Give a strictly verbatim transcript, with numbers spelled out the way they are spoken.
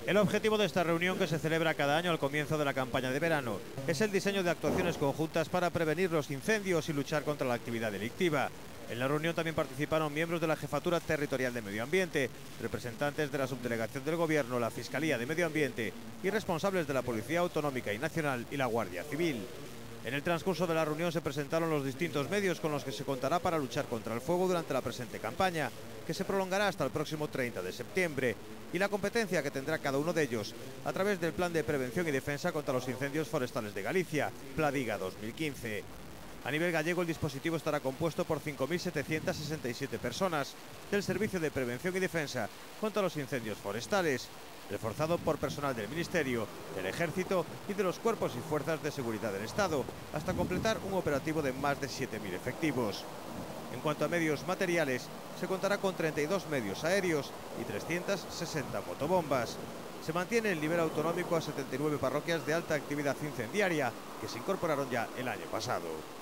El objetivo de esta reunión, que se celebra cada año al comienzo de la campaña de verano, es el diseño de actuaciones conjuntas para prevenir los incendios y luchar contra la actividad delictiva. En la reunión también participaron miembros de la Jefatura Territorial de Medio Ambiente, representantes de la Subdelegación del Gobierno, la Fiscalía de Medio Ambiente y responsables de la Policía Autonómica y Nacional y la Guardia Civil. En el transcurso de la reunión se presentaron los distintos medios con los que se contará para luchar contra el fuego durante la presente campaña, que se prolongará hasta el próximo treinta de septiembre, y la competencia que tendrá cada uno de ellos a través del Plan de Prevención y Defensa contra los Incendios Forestales de Galicia, Pladiga dos mil quince. A nivel gallego, el dispositivo estará compuesto por cinco mil setecientas sesenta y siete personas del Servicio de Prevención y Defensa contra los Incendios Forestales, reforzado por personal del Ministerio, del Ejército y de los cuerpos y fuerzas de seguridad del Estado, hasta completar un operativo de más de siete mil efectivos. En cuanto a medios materiales, se contará con treinta y dos medios aéreos y trescientas sesenta motobombas. Se mantiene el nivel autonómico a setenta y nueve parroquias de alta actividad incendiaria, que se incorporaron ya el año pasado.